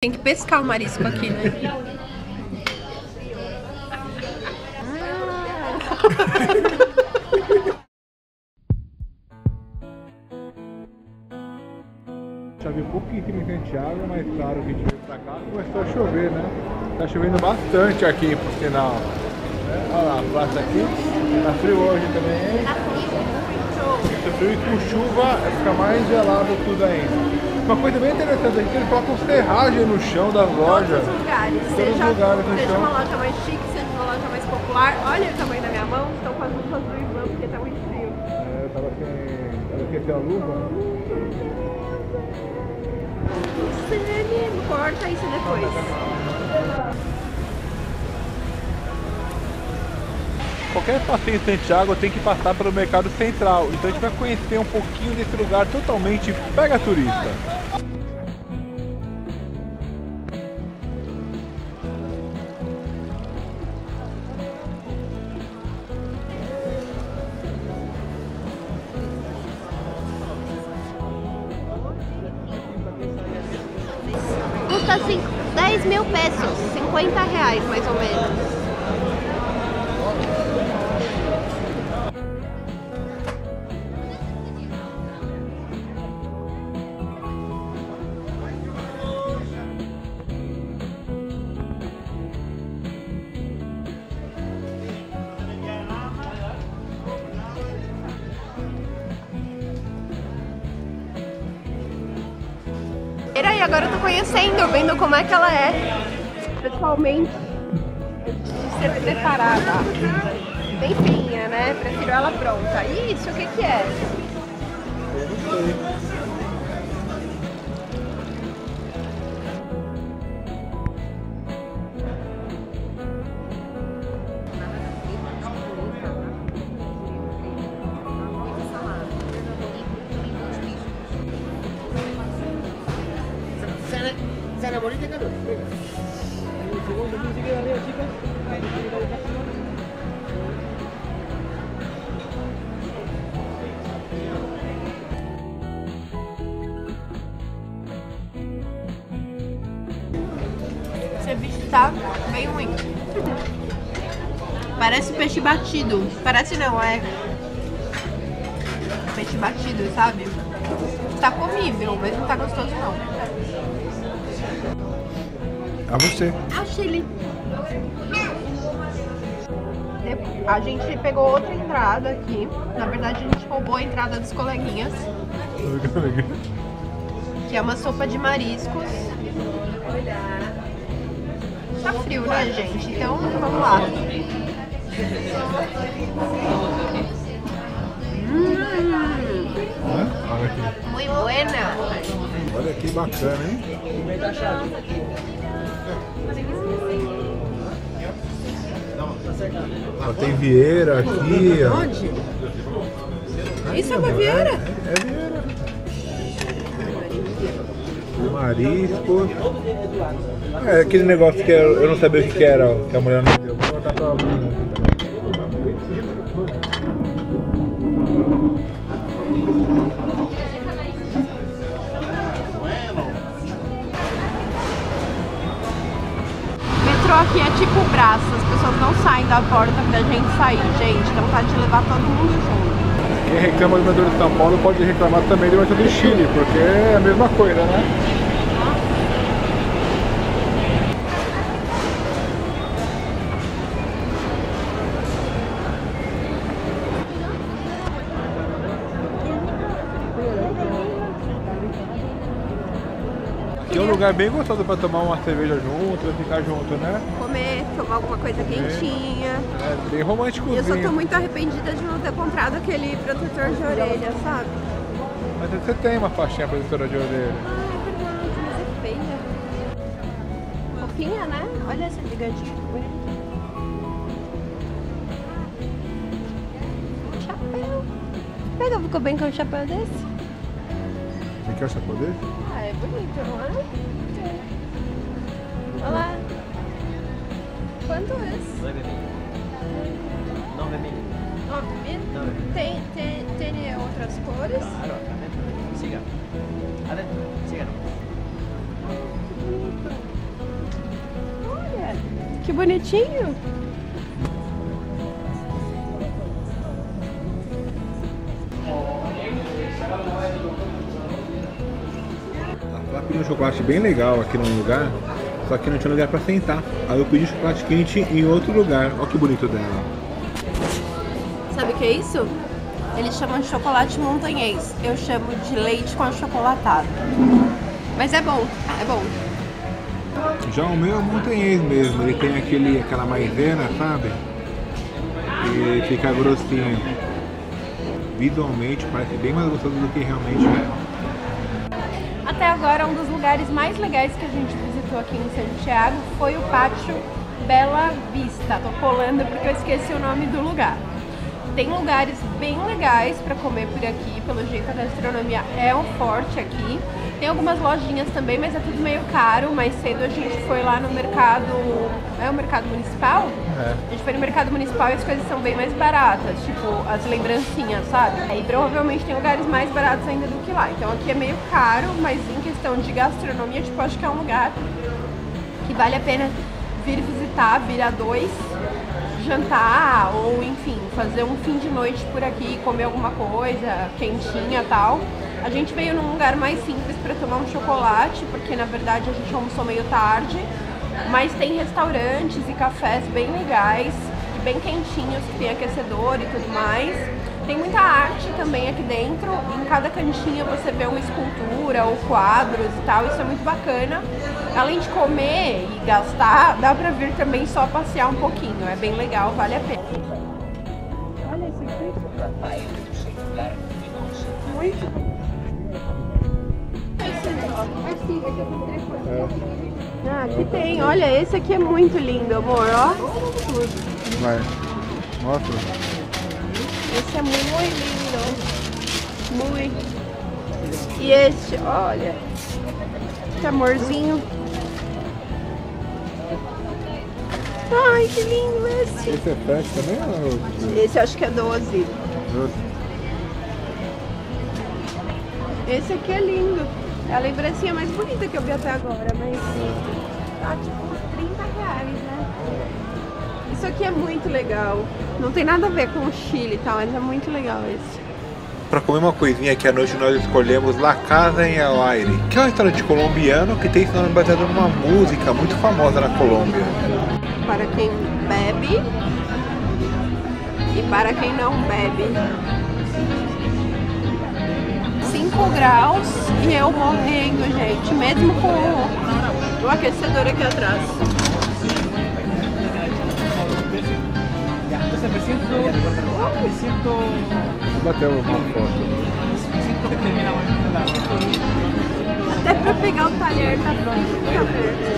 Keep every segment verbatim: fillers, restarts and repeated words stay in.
Tem que pescar o marisco aqui, né? Chove pouquíssimo em Santiago, mas claro que a gente veio pra cá começou a chover, né? Tá chovendo bastante aqui, por sinal. É, olha lá, a praça aqui. Tá frio hoje também, hein? Tá frio, Muito frio e com chuva fica mais gelado tudo ainda. Uma coisa bem interessante aqui, eles colocam serragem no chão das lojas. Todos os lugares. Todos Seja, os lugares no seja chão. uma loja mais chique, seja uma loja mais popular. Olha o tamanho da minha mão, estão com as luvas do Ivan porque tá muito frio. É, eu tava sem, tava sem a luva. Sério, corta isso depois. Qualquer passeio em Santiago tem que passar pelo Mercado Central, então a gente vai conhecer um pouquinho desse lugar totalmente pega turista. Custa cinco, dez mil pesos, cinquenta reais mais ou menos. E agora eu tô conhecendo, vendo como é que ela é pessoalmente, de ser preparada. Bem feinha, né? Prefiro ela pronta. Isso, o que que é? Eu não sei. Sana bonita, Carlos. Venga. Un segundo, ¿quién se queda arriba, chicas? Esse bicho tá bem ruim. Parece peixe batido. Parece não, é peixe batido, sabe? Tá comível, mas não tá gostoso não. A você. Ah, Chile. A gente pegou outra entrada aqui. Na verdade, a gente roubou a entrada dos coleguinhas. Que é uma sopa de mariscos. Tá frio, né, gente? Então, vamos lá. Hum, Olha aqui. muito buena. Olha que bacana, hein? Ó, tem vieira aqui, ó. Onde? Isso é uma vieira? É, é vieira. Marisco. É aquele negócio que eu, eu não sabia o que era, ó, que a mulher não deu. Vou botar pra ela. Aqui é tipo braço, as pessoas não saem da porta pra gente sair, gente. Dá vontade de levar todo mundo junto. Quem reclama do metrô de São Paulo pode reclamar também do metrô do Chile, porque é a mesma coisa, né? Que é um lugar bem gostoso pra tomar uma cerveja junto, pra ficar junto, né? Comer, tomar alguma coisa quentinha. É bem romântico. E eu só tô muito arrependida de não ter comprado aquele protetor de orelha, sabe? Mas você tem uma faixinha protetora de orelha. Ah, é verdade, mas é feia. Fofinha, né? Olha essa gigantinha, que bonita. Um chapéu. Pega, ficou bem com um chapéu desse? Você quer o chapéu dele? Ah, é bonito, não é? Olha lá. Quanto é esse? nove mil. nove mil? Tem, tem, tem outras cores? Claro, siga. Adentro, siga. Que bonito. Que bonitinho. Ela pediu um chocolate bem legal aqui num lugar, só que não tinha lugar pra sentar. Aí eu pedi chocolate quente em outro lugar. Olha que bonito dela. Sabe o que é isso? Eles chamam de chocolate montanhês. Eu chamo de leite com achocolatado. Mas é bom, é bom. Já o meu é montanhês mesmo. Ele tem aquele, aquela maisena, sabe? E ele fica grossinho. Visualmente parece bem mais gostoso do que realmente é. Até agora, um dos lugares mais legais que a gente visitou aqui em Santiago foi o Pátio Bela Vista. Tô colando porque eu esqueci o nome do lugar. Tem lugares bem legais para comer por aqui, pelo jeito a gastronomia é um forte aqui. Tem algumas lojinhas também, mas é tudo meio caro. Mais cedo a gente foi lá no mercado, é o mercado municipal? É. A gente foi no mercado municipal e as coisas são bem mais baratas, tipo as lembrancinhas, sabe? Aí provavelmente tem lugares mais baratos ainda do que lá. Então aqui é meio caro, mas em questão de gastronomia, tipo, acho que é um lugar que vale a pena vir visitar, vir a dois, jantar ou enfim, fazer um fim de noite por aqui, comer alguma coisa quentinha e tal. A gente veio num lugar mais simples para tomar um chocolate, porque na verdade a gente almoçou meio tarde, mas tem restaurantes e cafés bem legais, bem quentinhos, que tem aquecedor e tudo mais. Tem muita arte também aqui dentro, em cada cantinho você vê uma escultura ou quadros e tal, isso é muito bacana. Além de comer e gastar, dá pra vir também só passear um pouquinho, é bem legal, vale a pena. Olha esse aqui. Muito. Ah, aqui tem, olha, esse aqui é muito lindo, amor, ó. Vai, mostra. Esse é muito lindo. Muito. E este, olha. Esse amorzinho. Ai, que lindo esse. Esse é sete também ou Esse eu acho que é doze. doze? Esse aqui é lindo. É a lembrancinha mais bonita que eu vi até agora, mas tá tipo uns trinta reais, né? Isso aqui é muito legal. Não tem nada a ver com o Chile e tal, mas é muito legal esse. Para comer uma coisinha aqui à noite nós escolhemos La Casa em El Aire, que é um restaurante colombiano que tem esse nome baseado numa música muito famosa na Colômbia. Para quem bebe e para quem não bebe. cinco graus e eu morrendo, gente, mesmo com o aquecedor aqui atrás. Bateu uma foto. Até pra pegar o talher tá pronto.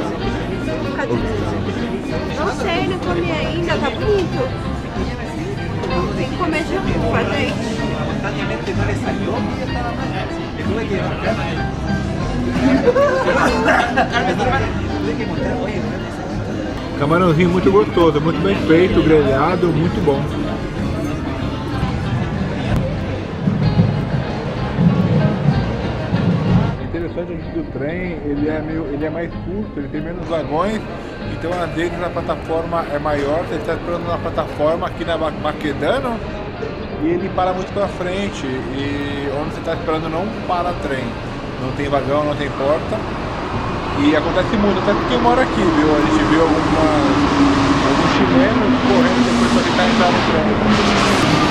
Não sei, não comi ainda, tá bonito. Tem que comer junto com a gente. Camarãozinho muito gostoso, muito bem feito, grelhado, muito bom. Interessante aqui do trem, ele é, meio, ele é mais curto, ele tem menos vagões, então às vezes a plataforma é maior, você está esperando na plataforma aqui na Baquedano e ele para muito para frente, e onde você está esperando não para trem, não tem vagão, não tem porta, e acontece muito, até porque eu moro aqui, viu? A gente viu algumas, alguns chilenos correndo depois para tentar entrar no trem.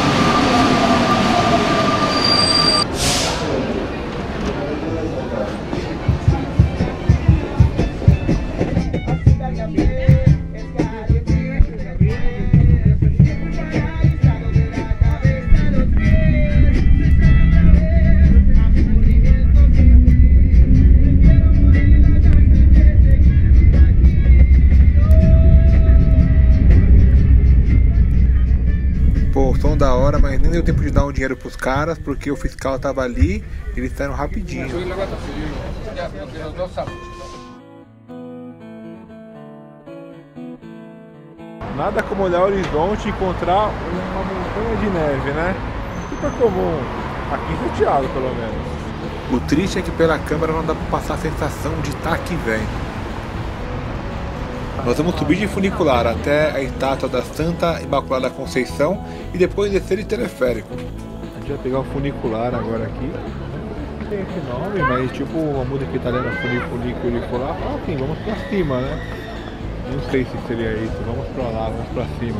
Da hora, mas nem deu tempo de dar um dinheiro pros caras porque o fiscal tava ali, eles saíram rapidinho. Nada como olhar o horizonte e encontrar uma montanha de neve, né? Super comum aqui em Santiago, pelo menos. O triste é que pela câmera não dá pra passar a sensação de estar aqui, velho. Nós vamos subir de funicular até a estátua da Santa Imaculada Conceição e depois descer de teleférico. A gente vai pegar o funicular agora aqui. Não tem esse nome, mas tipo uma música italiana, funicular, fala assim, vamos pra cima, né? Não sei se seria isso, vamos pra lá, vamos pra cima.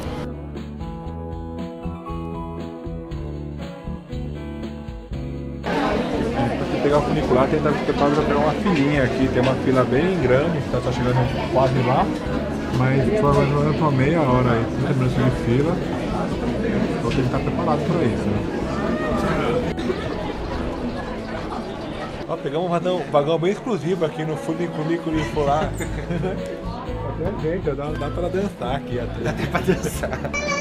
Para pegar o funicular tem que estar para pegar uma filinha aqui, tem uma fila bem grande, está só chegando quase lá, mas foi mais ou menos uma meia hora aí, trinta minutos de fila, então tem que estar preparado para isso, né? Ó, pegamos um vagão, um vagão bem exclusivo aqui no funicular. Gente, dá, dá para dançar aqui até. Dá para dançar.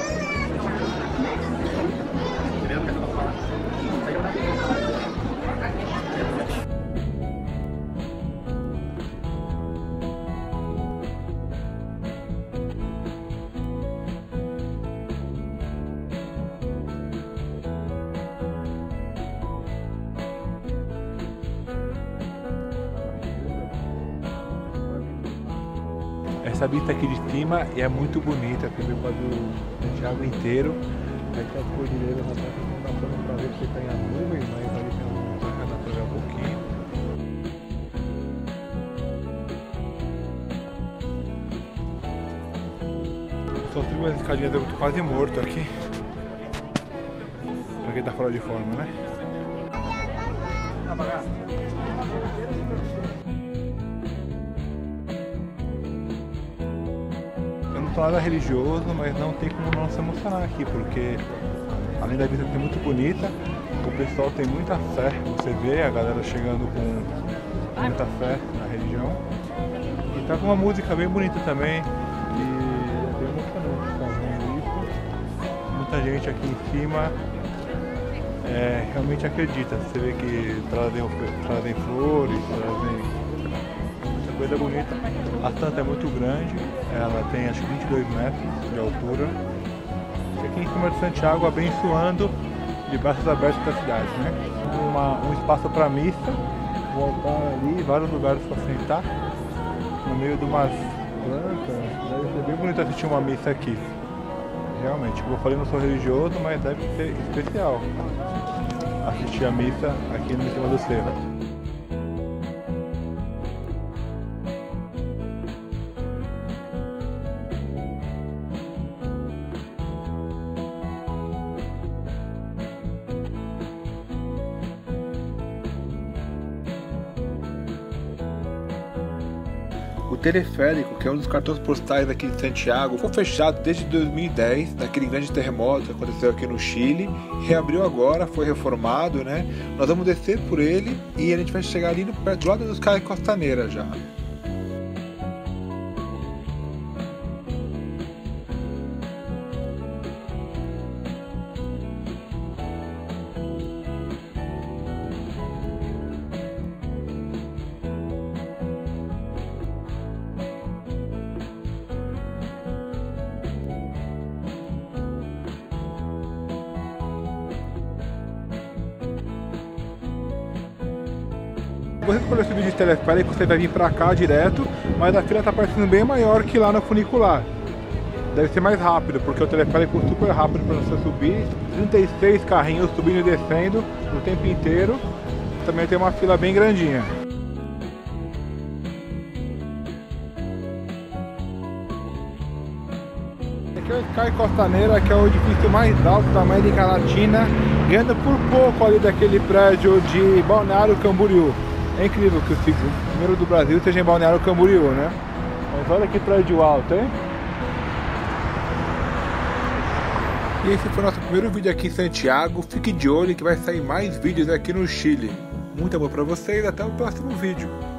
Essa vista aqui de cima é muito bonita, tem o quadro do Santiago inteiro. Aí tá as cordilheiras na frente, não dá pra ver porque tem as nuvens, mas ali tem um lugar, dá pra ver um pouquinho. Só subi umas escadinhas, eu tô quase morto aqui. Pra quem tá fora de forma, né? Eu não tô nada religioso, mas não tem como não se emocionar aqui, porque além da vista ser muito bonita, o pessoal tem muita fé. Você vê a galera chegando com muita fé na religião. E tá com uma música bem bonita também. E é bem emocionante estar vendo isso. Muita gente aqui em cima é, realmente acredita. Você vê que trazem, trazem flores, trazem muita coisa bonita. A Santa é muito grande, ela tem acho que vinte e dois metros de altura. E aqui em cima de Santiago, abençoando de braços abertos da cidade, né? Uma, um espaço para missa, um altar ali, vários lugares para sentar, no meio de umas plantas. Deve ser bem bonito assistir uma missa aqui. Realmente, como eu falei, não sou religioso, mas deve ser especial assistir a missa aqui em cima do cerro. O teleférico, que é um dos cartões postais aqui de Santiago, foi fechado desde dois mil e dez, naquele grande terremoto que aconteceu aqui no Chile. Reabriu agora, foi reformado, né? Nós vamos descer por ele e a gente vai chegar ali no, do lado dos Cais Costaneira já. Você escolheu esse vídeo de teleférico, você vai vir pra cá direto, mas a fila tá parecendo bem maior que lá no funicular. Deve ser mais rápido, porque o teleférico é super rápido para você subir. trinta e seis carrinhos subindo e descendo o tempo inteiro. Também tem uma fila bem grandinha. Aqui é o Cais Costaneira, que é o edifício mais alto da América Latina, ganhando por pouco ali daquele prédio de Balneário Camboriú. É incrível que o primeiro do Brasil seja em Balneário Camboriú, né? Mas olha que prédio alto, hein? E esse foi o nosso primeiro vídeo aqui em Santiago. Fique de olho que vai sair mais vídeos aqui no Chile. Muito amor pra vocês, até o próximo vídeo.